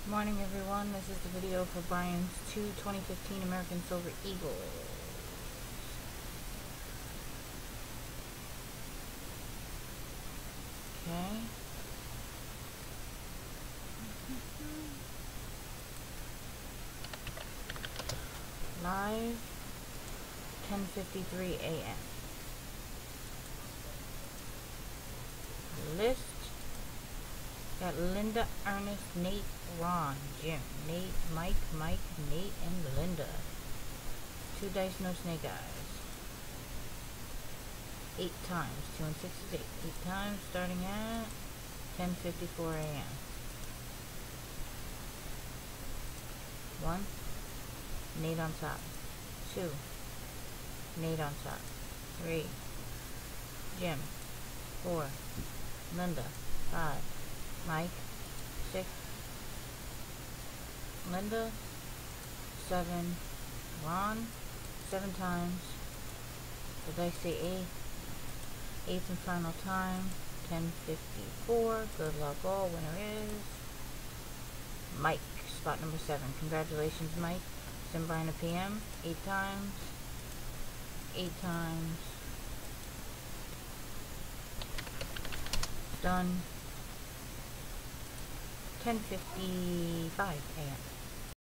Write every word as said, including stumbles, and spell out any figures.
Morning everyone, this is the video for Brian's two twenty fifteen American Silver Eagles. Okay. Live, ten fifty-three a m List. Got Linda, Ernest, Nate, Ron, Jim, Nate, Mike, Mike, Nate, and Linda. Two dice, no snake eyes. Eight times. Two and six is eight. Eight times, starting at ten fifty-four a m One. Nate on top. Two. Nate on top. Three. Jim. Four. Linda. Five. Mike, six, Linda, seven, Ron, seven times, the dice say eight, eighth and final time, ten fifty-four, good luck all, winner is Mike, spot number seven. Congratulations Mike, send Brian a P M, eight times, eight times, done. ten fifty-five a m